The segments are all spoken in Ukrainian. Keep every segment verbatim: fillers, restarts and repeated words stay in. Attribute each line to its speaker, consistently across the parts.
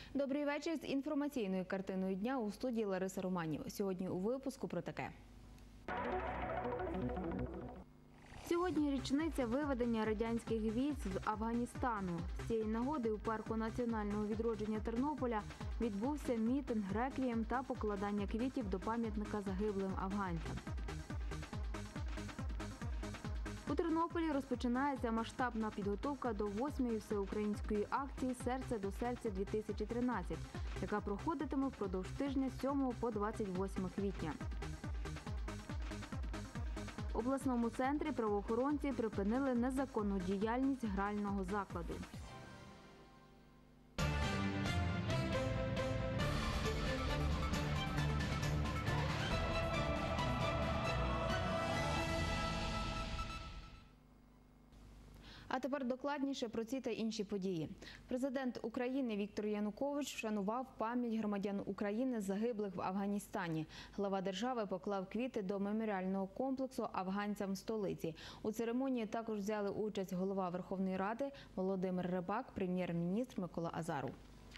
Speaker 1: Добрий вечір. З інформаційною картиною дня у студії Лариса Романів. Сьогодні у випуску про таке. Сьогодні річниця виведення радянських військ з Афганістану. З цієї нагоди у парку національного відродження Тернополя відбувся мітинг, реквієм та покладання квітів до пам'ятника загиблим афганцям. У Тернополі розпочинається масштабна підготовка до восьмої всеукраїнської акції «Серце до серця-дві тисячі тринадцять», яка проходитиме впродовж тижня з сьомого по двадцять восьме квітня. В обласному центрі правоохоронці припинили незаконну діяльність грального закладу. А тепер докладніше про ці та інші події. Президент України Віктор Янукович вшанував пам'ять громадян України, загиблих в Афганістані. Глава держави поклав квіти до меморіального комплексу афганцям в столиці. У церемонії також взяли участь голова Верховної Ради Володимир Рибак, прем'єр-міністр Микола Азаров.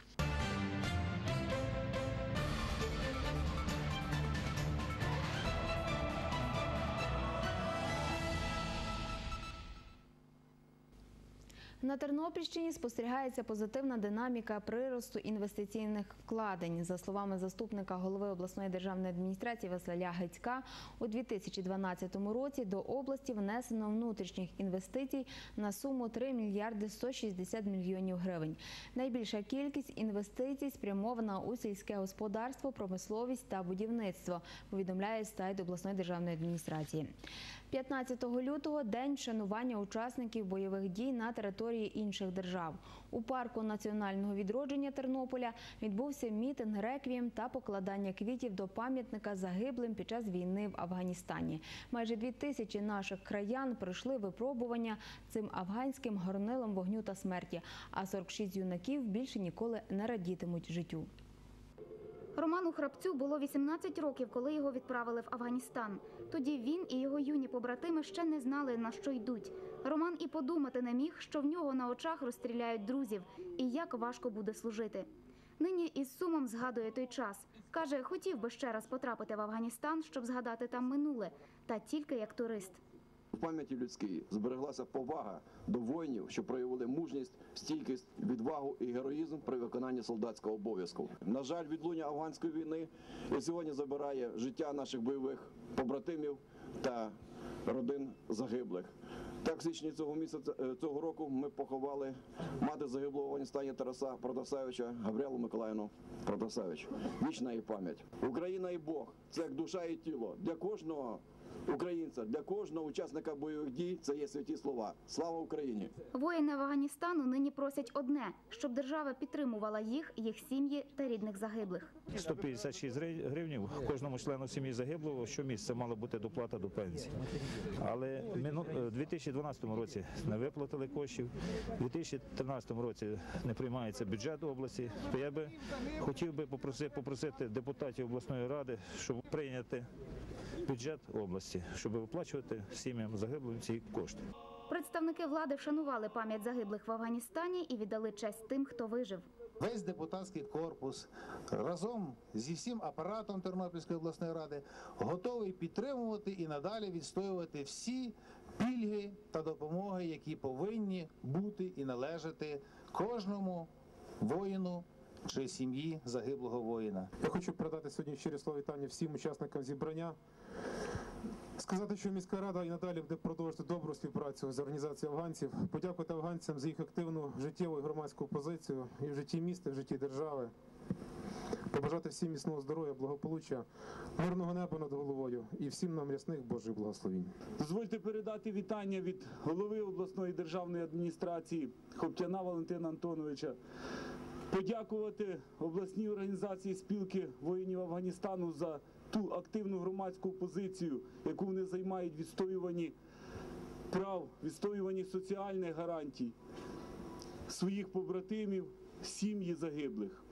Speaker 1: На Тернопільщині спостерігається позитивна динаміка приросту інвестиційних вкладень. За словами заступника голови обласної державної адміністрації Василя Гицька, у дві тисячі дванадцятому році до області внесено внутрішніх інвестицій на суму три мільярди сто шістдесят мільйонів гривень. Найбільша кількість інвестицій спрямована у сільське господарство, промисловість та будівництво, повідомляє сайт обласної державної адміністрації. п'ятнадцятого лютого – день вшанування учасників бойових дій на території інших держав. У парку національного відродження Тернополя відбувся мітинг, реквієм та покладання квітів до пам'ятника загиблим під час війни в Афганістані. Майже дві тисячі наших краян пройшли випробування цим афганським горнилом вогню та смерті, а сорок шість юнаків більше ніколи не радітимуть життю.
Speaker 2: Роману Храпцю було вісімнадцять років, коли його відправили в Афганістан. Тоді він і його юні побратими ще не знали, на що йдуть. Роман і подумати не міг, що в нього на очах розстріляють друзів і як важко буде служити. Нині із сумом згадує той час. Каже, хотів би ще раз потрапити в Афганістан, щоб згадати там минуле, та тільки як турист.
Speaker 3: В пам'яті людській збереглася повага до воїнів, що проявили мужність, стійкість, відвагу і героїзм при виконанні солдатського обов'язку. На жаль, відлуння афганської війни і сьогодні забирає життя наших бойових побратимів та родин загиблих. Так, в січні цього місяця, цього року ми поховали мати загиблого в Афганістані Тараса Протасевича Гаврилу Миколаївну Протасевич. Вічна її пам'ять. Україна і Бог – це як душа і тіло. Для кожного українця, для кожного учасника бойових дій це є святі слова. Слава Україні!
Speaker 2: Воїни Афганістану нині просять одне – щоб держава підтримувала їх, їх сім'ї та рідних загиблих.
Speaker 4: сто п'ятдесят шість гривень кожному члену сім'ї загиблого щомісяця мала бути доплата до пенсії. Але в дві тисячі дванадцятому році не виплатили коштів, у дві тисячі тринадцятому році не приймається бюджет області. То я би хотів би попросити, попросити депутатів обласної ради, щоб прийняти бюджет області, щоб виплачувати сім'ям загиблим ці кошти.
Speaker 2: Представники влади вшанували пам'ять загиблих в Афганістані і віддали честь тим, хто вижив.
Speaker 5: Весь депутатський корпус разом зі всім апаратом Тернопільської обласної ради готовий підтримувати і надалі відстоювати всі пільги та допомоги, які повинні бути і належати кожному воїну чи сім'ї загиблого воїна.
Speaker 6: Я хочу передати сьогодні щирі слова вітання всім учасникам зібрання. Сказати, що міська рада і надалі буде продовжувати добру співпрацю з організацією афганців, подякувати афганцям за їх активну життєву і громадську позицію і в житті міста, і в житті держави. Побажати всім міцного здоров'я, благополуччя, мирного неба над головою і всім нам рясних Божих благословінь.
Speaker 7: Дозвольте передати вітання від голови обласної державної адміністрації Хоптяна Валентина Антоновича. Подякувати обласній організації спілки воїнів Афганістану за ту активну громадську позицію, яку вони займають в відстоюванні прав, відстоюванні соціальних гарантій своїх побратимів, сім'ї загиблих.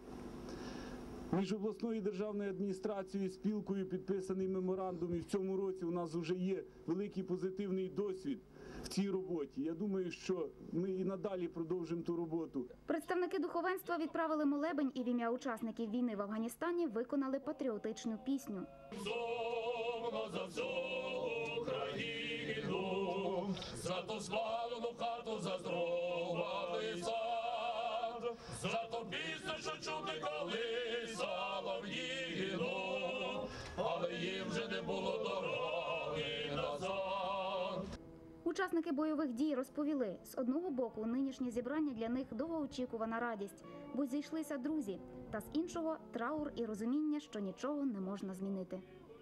Speaker 7: Між обласною державною адміністрацією і спілкою підписаний меморандум, і в цьому році у нас вже є великий позитивний досвід в цій роботі. Я думаю, що ми і надалі продовжимо ту роботу.
Speaker 2: Представники духовенства відправили молебень і в ім'я учасників війни в Афганістані виконали патріотичну пісню.
Speaker 8: Сумно за всю Україну, за ту спалену хату, за здоровий сад, за ту пісню, що чути колись солов'їну, але їм вже не було дороги назад.
Speaker 2: Учасники бойових дій розповіли, з одного боку нинішнє зібрання для них довгоочікувана радість, бо зійшлися друзі, та з іншого – траур і розуміння, що нічого не можна змінити.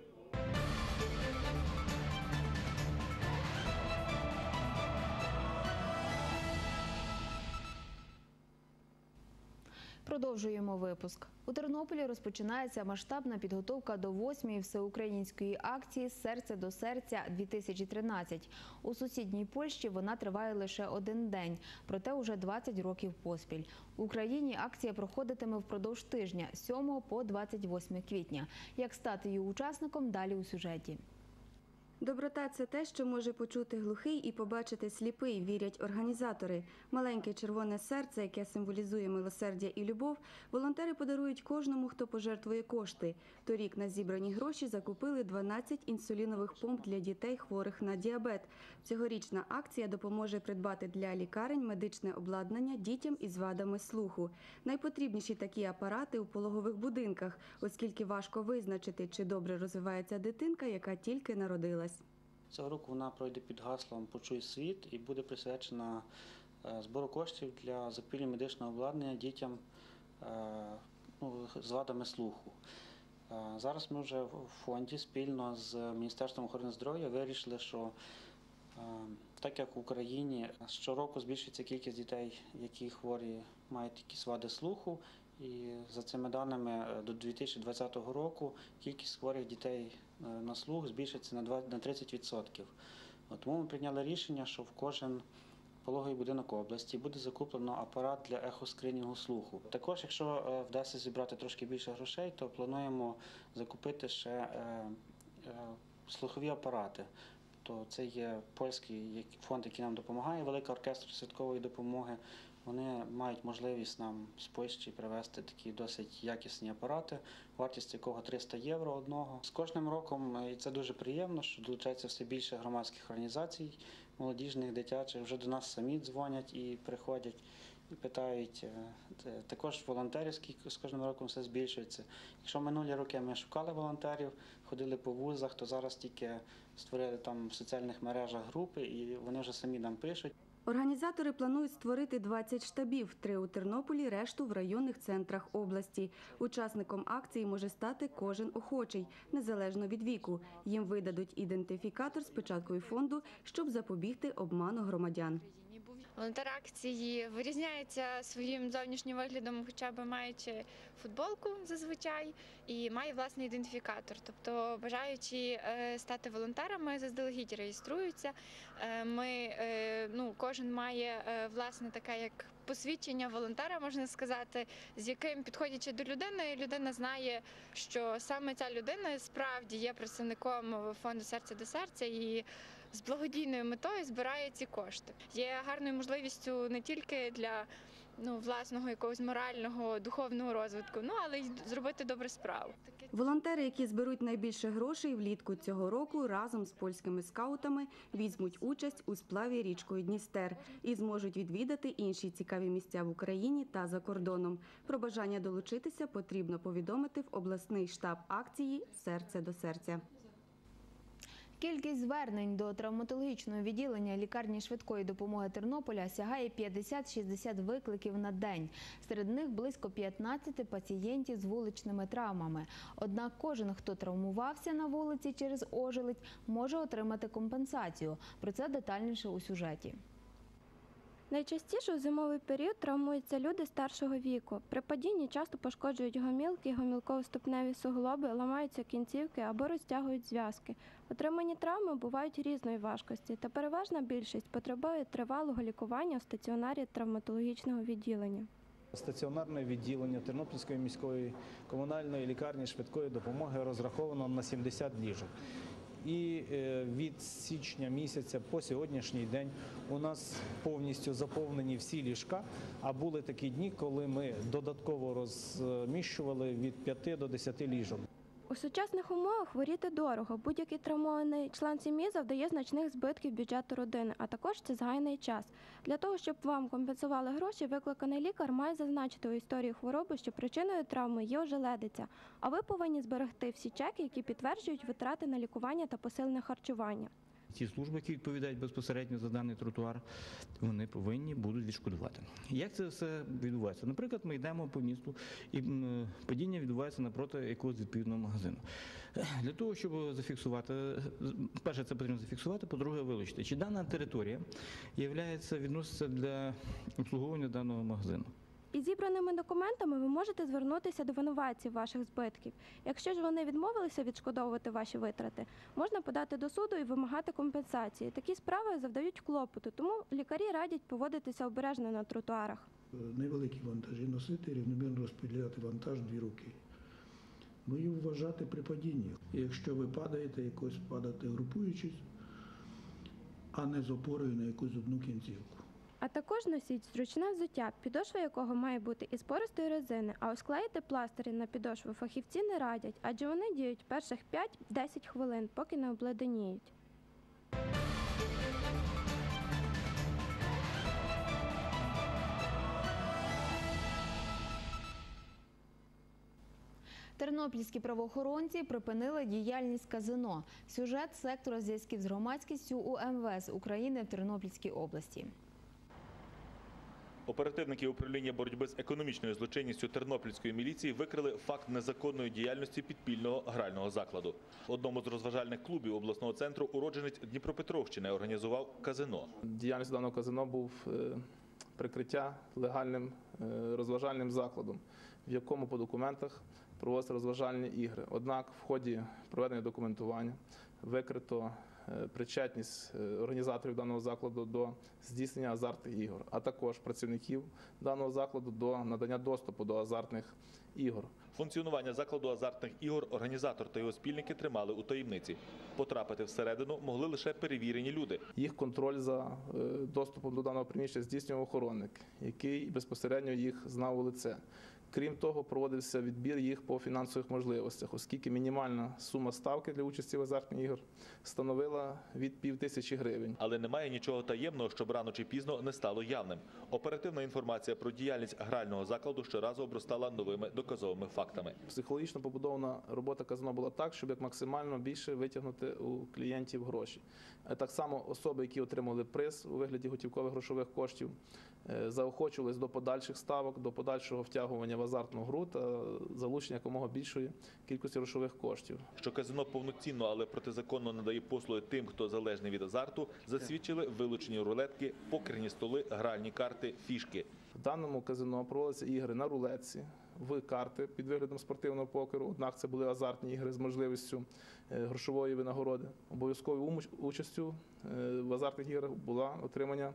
Speaker 1: Продовжуємо випуск. У Тернополі розпочинається масштабна підготовка до восьмої всеукраїнської акції «Серце до серця-дві тисячі тринадцять». У сусідній Польщі вона триває лише один день, проте уже двадцять років поспіль. В Україні акція проходитиме впродовж тижня з сьомого по двадцять восьме квітня. Як стати її учасником – далі у сюжеті.
Speaker 9: Доброта – це те, що може почути глухий і побачити сліпий, вірять організатори. Маленьке червоне серце, яке символізує милосердя і любов, волонтери подарують кожному, хто пожертвує кошти. Торік на зібрані гроші закупили дванадцять інсулінових помп для дітей, хворих на діабет. Цьогорічна акція допоможе придбати для лікарень медичне обладнання дітям із вадами слуху. Найпотрібніші такі апарати у пологових будинках, оскільки важко визначити, чи добре розвивається дитинка, яка тільки народилась.
Speaker 10: Цього року вона пройде під гаслом «Почуй світ» і буде присвячена збору коштів для закупівлі медичного обладнання дітям ну, з вадами слуху. Зараз ми вже в фонді спільно з Міністерством охорони здоров'я вирішили, що так як в Україні щороку збільшується кількість дітей, які хворі мають якісь вади слуху, і за цими даними до дві тисячі двадцятого року кількість хворих дітей на слух збільшиться на тридцять відсотків. Тому ми прийняли рішення, що в кожен пологовий будинок області буде закуплено апарат для ехоскринінгу слуху. Також, якщо вдасться зібрати трошки більше грошей, то плануємо закупити ще слухові апарати. То це є польський фонд, який нам допомагає, Великий оркестр святкової допомоги. Вони мають можливість нам з Польщі привезти такі досить якісні апарати, вартість якого триста євро одного. З кожним роком, і це дуже приємно, що долучається все більше громадських організацій, молодіжних, дитячих, вже до нас самі дзвонять і приходять і питають. Також волонтерів з кожним роком все збільшується. Якщо минулі роки ми шукали волонтерів, ходили по вузах, то зараз тільки створили там в соціальних мережах групи і вони вже самі нам пишуть.
Speaker 9: Організатори планують створити двадцять штабів, три у Тернополі, решту в районних центрах області. Учасником акції може стати кожен охочий, незалежно від віку. Їм видадуть ідентифікатор з печаткою фонду, щоб запобігти обману громадян.
Speaker 11: Волонтер акції вирізняється своїм зовнішнім виглядом, хоча б маючи футболку зазвичай, і має власний ідентифікатор. Тобто бажаючи стати волонтерами, заздалегідь реєструються. Ми, ну, кожен має власне таке як посвідчення волонтера, можна сказати, з яким, підходячи до людини, людина знає, що саме ця людина справді є представником фонду «Серце до серця» і з благодійною метою збирає ці кошти. Є гарною можливістю не тільки для ну, власного якогось морального, духовного розвитку, ну, але й зробити добру справу.
Speaker 9: Волонтери, які зберуть найбільше грошей влітку цього року, разом з польськими скаутами візьмуть участь у сплаві річкою Дністер і зможуть відвідати інші цікаві місця в Україні та за кордоном. Про бажання долучитися потрібно повідомити в обласний штаб акції «Серце до серця».
Speaker 1: Кількість звернень до травматологічного відділення лікарні швидкої допомоги Тернополя сягає п'ятдесят-шістдесят викликів на день. Серед них близько п'ятнадцять пацієнтів з вуличними травмами. Однак кожен, хто травмувався на вулиці через ожеледь, може отримати компенсацію. Про це детальніше у сюжеті.
Speaker 12: Найчастіше у зимовий період травмуються люди старшого віку. При падінні часто пошкоджують гомілки, гомілково-ступневі суглоби, ламаються кінцівки або розтягують зв'язки. Отримані травми бувають різної важкості, та переважна більшість потребує тривалого лікування у стаціонарі травматологічного відділення.
Speaker 13: Стаціонарне відділення Тернопільської міської комунальної лікарні швидкої допомоги розраховано на сімдесят ліжок. І від січня місяця по сьогоднішній день у нас повністю заповнені всі ліжка, а були такі дні, коли ми додатково розміщували від п'яти до десяти ліжок.
Speaker 12: У сучасних умовах хворіти дорого. Будь-який травмований член сім'ї завдає значних збитків бюджету родини, а також це згайний час. Для того, щоб вам компенсували гроші, викликаний лікар має зазначити у історії хвороби, що причиною травми є ожеледиця, а ви повинні зберегти всі чеки, які підтверджують витрати на лікування та посилене харчування.
Speaker 14: Ті служби, які відповідають безпосередньо за даний тротуар, вони повинні будуть відшкодувати. Як це все відбувається? Наприклад, ми йдемо по місту і падіння відбувається напроти якогось відповідного магазину. Для того, щоб зафіксувати, перше, це потрібно зафіксувати, по-друге, вилучити, чи дана територія являється, відноситься для обслуговування даного магазину.
Speaker 12: Із зібраними документами ви можете звернутися до винуватців ваших збитків. Якщо ж вони відмовилися відшкодовувати ваші витрати, можна подати до суду і вимагати компенсації. Такі справи завдають клопоту, тому лікарі радять поводитися обережно на тротуарах.
Speaker 15: Невеликі вантажі носити, рівномірно розподіляти вантаж дві руки. Ну і вважати при падінні. Якщо ви падаєте, якось падати групуючись, а не з опорою на якусь одну кінцівку.
Speaker 12: А також носіть зручне взуття, підошва якого має бути із пористої резини, а ось клеїти пластирі на підошву фахівці не радять, адже вони діють перших п'ять-десять хвилин, поки не обледеніють.
Speaker 1: Тернопільські правоохоронці припинили діяльність казино. Сюжет сектора зв'язків з громадськістю у Ем Ве Ес України в Тернопільській області.
Speaker 16: Оперативники управління боротьби з економічною злочинністю Тернопільської міліції викрили факт незаконної діяльності підпільного грального закладу. Одному з розважальних клубів обласного центру уродженець Дніпропетровщини організував казино.
Speaker 17: Діяльність даного казино був прикриття легальним розважальним закладом, в якому по документах проводяться розважальні ігри. Однак в ході проведення документування викрито причетність організаторів даного закладу до здійснення азартних ігор, а також працівників даного закладу до надання доступу до азартних ігор.
Speaker 16: Функціонування закладу азартних ігор організатор та його спільники тримали у таємниці. Потрапити всередину могли лише перевірені люди.
Speaker 17: Їх контроль за доступом до даного приміщення здійснював охоронник, який безпосередньо їх знав у лице. Крім того, проводився відбір їх по фінансових можливостях, оскільки мінімальна сума ставки для участі в азартних ігор становила від пів тисячі гривень.
Speaker 16: Але немає нічого таємного, щоб рано чи пізно не стало явним. Оперативна інформація про діяльність грального закладу щоразу обростала новими доказовими фактами.
Speaker 17: Психологічно побудована робота казино була так, щоб як максимально більше витягнути у клієнтів гроші. Так само особи, які отримали приз у вигляді готівкових грошових коштів, заохочувались до подальших ставок, до подальшого втягування в азартну гру та залучення якомога більшої кількості грошових коштів.
Speaker 16: Що казино повноцінно, але протизаконно надає послуги тим, хто залежний від азарту, засвідчили вилучені рулетки, покерні столи, гральні карти, фішки.
Speaker 17: В даному казино проводяться ігри на рулетці, в карти під виглядом спортивного покеру, однак це були азартні ігри з можливістю грошової винагороди. Обов'язковою участю в азартних іграх була отримання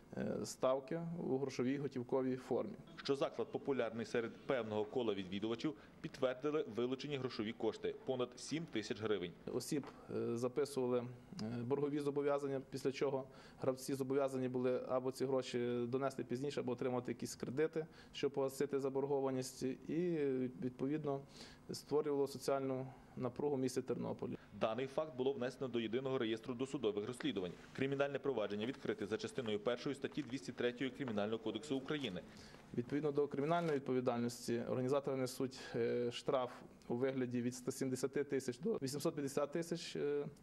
Speaker 17: ставки у грошовій готівковій формі.
Speaker 16: Що заклад популярний серед певного кола відвідувачів, підтвердили вилучені грошові кошти – понад сім тисяч гривень.
Speaker 17: Осіб записували боргові зобов'язання, після чого гравці зобов'язані були або ці гроші донести пізніше, або отримати якісь кредити, щоб погасити заборгованість, і відповідно створювало соціальну напругу в місті Тернополі.
Speaker 16: Даний факт було внесено до єдиного реєстру досудових розслідувань. Кримінальне провадження відкрите за частиною першої статті двісті третьої Кримінального кодексу України.
Speaker 17: Відповідно до кримінальної відповідальності організатори несуть штраф у вигляді від ста сімдесяти тисяч до вісімсот п'ятдесят тисяч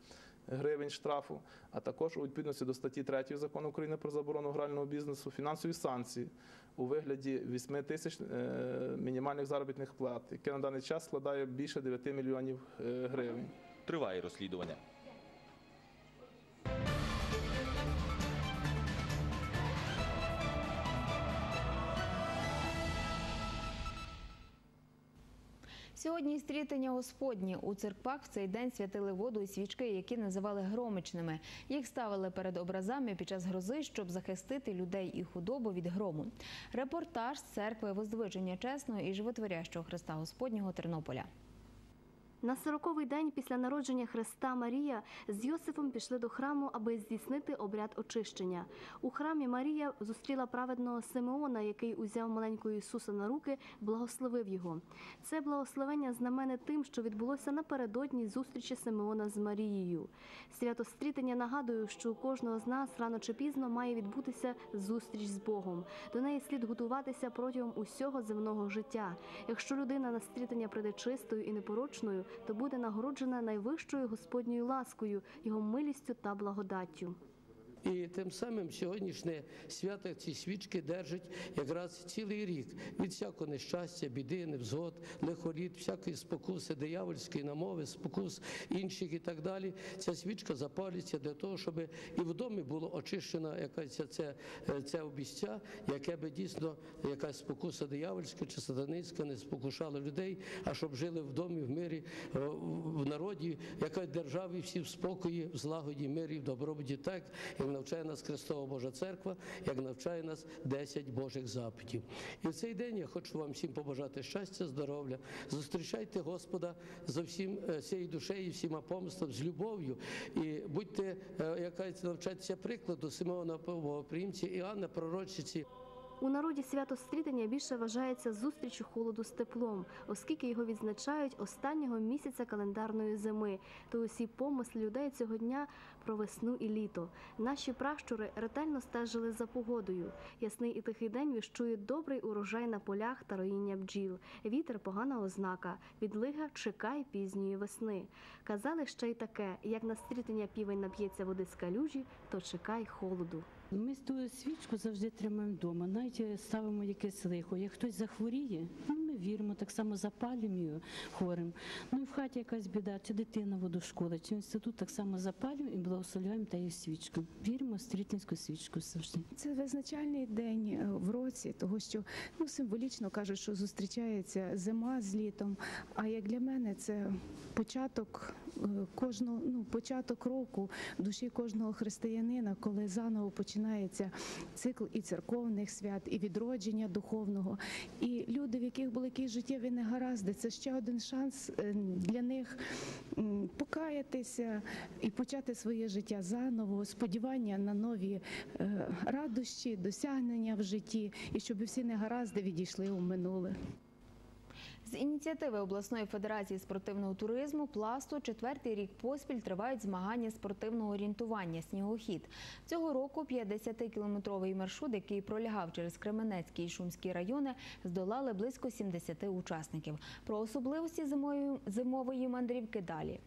Speaker 17: гривень штрафу, а також у відповідності до статті третьої Закону України про заборону грального бізнесу фінансові санкції у вигляді вісьми тисяч мінімальних заробітних плат, яке на даний час складає більше дев'яти мільйонів гривень.
Speaker 16: Триває розслідування.
Speaker 1: Сьогодні стрітення Господні. У церквах в цей день святили воду і свічки, які називали громичними. Їх ставили перед образами під час грози, щоб захистити людей і худобу від грому. Репортаж з церкви Воздвиження Чесного і Животворящого Христа Господнього Тернополя.
Speaker 18: На сороковий день після народження Христа Марія з Йосифом пішли до храму, аби здійснити обряд очищення. У храмі Марія зустріла праведного Симеона, який узяв маленького Ісуса на руки, благословив його. Це благословення знамене тим, що відбулося напередодні зустрічі Симеона з Марією. Свято Стрітення нагадує, що у кожного з нас рано чи пізно має відбутися зустріч з Богом. До неї слід готуватися протягом усього земного життя. Якщо людина на стрітення прийде чистою і непорочною, то буде нагороджена найвищою Господньою ласкою, Його милістю та благодаттю.
Speaker 19: І тим самим сьогоднішнє свято ці свічки держать якраз цілий рік від всякого нещастя, біди, невзгод, лихоліт, всякої спокуси, диявольської намови, спокус інших і так далі. Ця свічка запалюється для того, щоб і в домі було очищено якась це, це обіця, яке би дійсно якась спокуса диявольська чи сатанинська не спокушала людей, а щоб жили в домі, в мирі, в народі, яка державі всі в спокої, в злагоді, мирі, в добробуті, так, як навчає нас Христова Божа Церква, як навчає нас десять Божих заповідей. І в цей день я хочу вам всім побажати щастя, здоров'я. Зустрічайте Господа за всім, всією душею, всіма помислом, з любов'ю. І будьте, якась навчатися прикладу Симеона Богоприємця, Іоанна Пророчиці.
Speaker 18: У народі свято Стрітення більше вважається зустрічю холоду з теплом, оскільки його відзначають останнього місяця календарної зими, то усі помисли людей цього дня про весну і літо. Наші пращури ретельно стежили за погодою. Ясний і тихий день віщує добрий урожай на полях та роїння бджіл. Вітер – погана ознака, відлига – чекай пізньої весни. Казали ще й таке, як на Стрітення півень нап'ється води з калюжі, то чекай холоду.
Speaker 20: Ми ту свічку завжди тримаємо вдома, навіть ставимо якесь лихо. Як хтось захворіє, ну, ми віримо, так само запалюємо її хворим. Ну і в хаті якась біда, чи дитина воду школа, чи інститут, так само запалюємо і благословляємо тією свічку. Віримо в стрітинську свічку завжди.
Speaker 21: Це визначальний день в році, того що ну, символічно кажуть, що зустрічається зима з літом. А як для мене це початок кожного, ну, початок року в душі кожного християнина, коли заново починається цикл і церковних свят, і відродження духовного. І люди, в яких були якісь життєві негаразди, це ще один шанс для них покаятися і почати своє життя заново, сподівання на нові радощі, досягнення в житті, і щоб всі негаразди відійшли у минуле.
Speaker 1: З ініціативи обласної федерації спортивного туризму «Пласту» четвертий рік поспіль тривають змагання спортивного орієнтування «Снігохід». Цього року п'ятдесятикілометровий маршрут, який пролягав через Кременецький і Шумський райони, здолали близько сімдесяти учасників. Про особливості зимової, зимової мандрівки далі.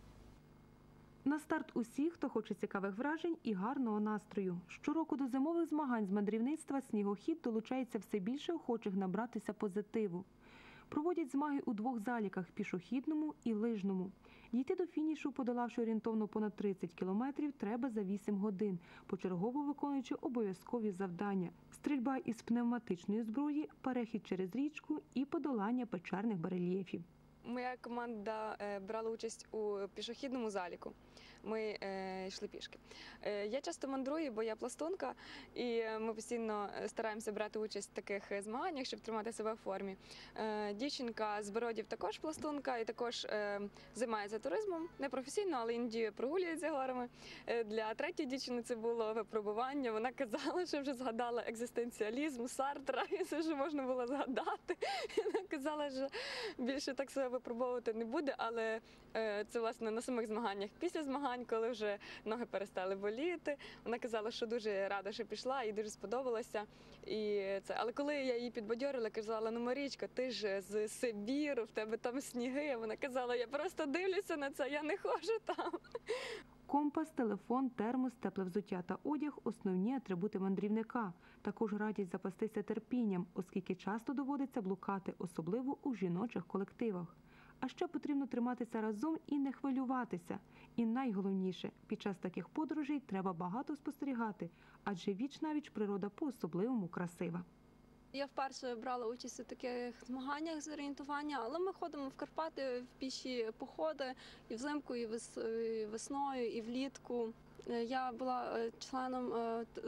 Speaker 22: На старт усі, хто хоче цікавих вражень і гарного настрою. Щороку до зимових змагань з мандрівництва «Снігохід» долучається все більше охочих набратися позитиву. Проводять змаги у двох заліках – пішохідному і лижному. Дійти до фінішу, подолавши орієнтовно понад тридцять кілометрів, треба за вісім годин, почергово виконуючи обов'язкові завдання – стрільба із пневматичної зброї, перехід через річку і подолання печерних барельєфів.
Speaker 23: Моя команда брала участь у пішохідному заліку. Ми е, йшли пішки. Е, я часто мандрую, бо я пластунка, і ми постійно стараємося брати участь в таких змаганнях, щоб тримати себе в формі. Е, дівчинка з Бородів також пластунка і також е, займається туризмом, не професійно, але іноді прогулюється горами. Е, для третьої дівчини це було випробування. Вона казала, що вже згадала екзистенціалізм, Сартра, і це вже можна було згадати. Вона казала, що більше так себе випробовувати не буде, але е, це, власне, на самих змаганнях. Після змагань, коли вже ноги перестали боліти, вона казала, що дуже рада, що пішла, їй дуже сподобалося. І це. Але коли я її підбадьорила, казала: ну, Марічко, ти ж з Сибіру, в тебе там сніги. Вона казала: я просто дивлюся на це, я не ходжу там.
Speaker 22: Компас, телефон, термос, тепле взуття та одяг – основні атрибути мандрівника. Також радять запастися терпінням, оскільки часто доводиться блукати, особливо у жіночих колективах. А ще потрібно триматися разом і не хвилюватися. І найголовніше – під час таких подорожей треба багато спостерігати, адже віч-навіч природа по-особливому красива.
Speaker 24: Я вперше брала участь у таких змаганнях з орієнтування, але ми ходимо в Карпати в піші походи і взимку, і весною, і влітку. Я була членом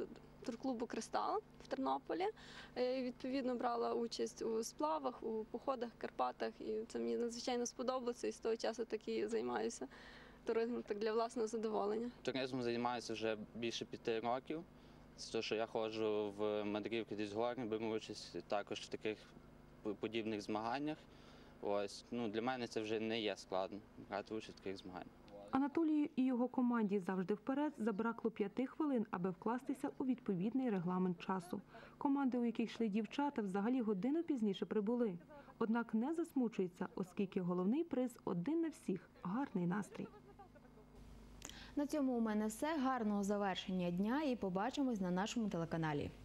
Speaker 24: турклубу «Кристал» в Тернополі. Е, Відповідно, брала участь у сплавах, у походах, Карпатах, і це мені надзвичайно сподобалося, і з того часу так і займаюся туризмом так для власного задоволення.
Speaker 3: Туризмом займаюся вже більше п'яти років. З того, що я ходжу в мандрівки десь горні, беру участь також в таких подібних змаганнях. Ось, ну, для мене це вже не є складно брати участь в таких змаганнях.
Speaker 22: Анатолію і його команді завжди вперед забракло п'яти хвилин, аби вкластися у відповідний регламент часу. Команди, у яких йшли дівчата, взагалі годину пізніше прибули. Однак не засмучуються, оскільки головний приз один на всіх – гарний настрій.
Speaker 1: На цьому у мене все. Гарного завершення дня і побачимось на нашому телеканалі.